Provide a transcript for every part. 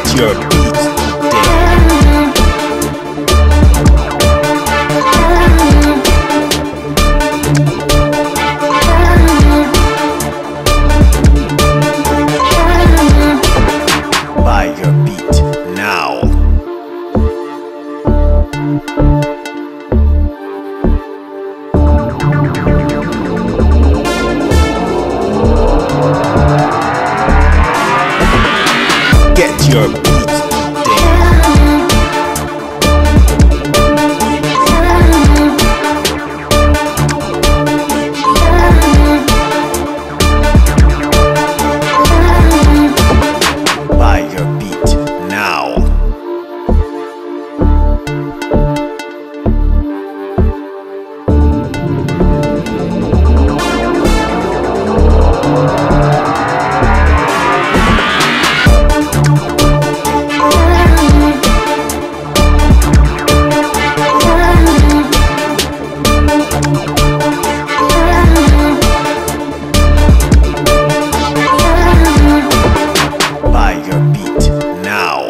your beat down. Buy your beat now. Get your beat down. Buy your beat now. Buy your beat now.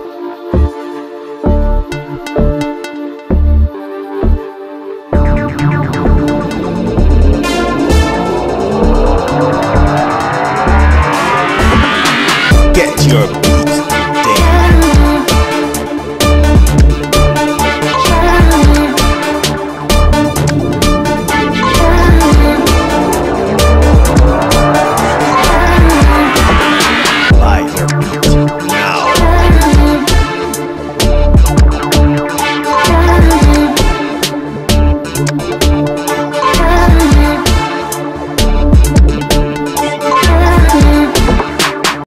Get your beat down. Buy your beat now.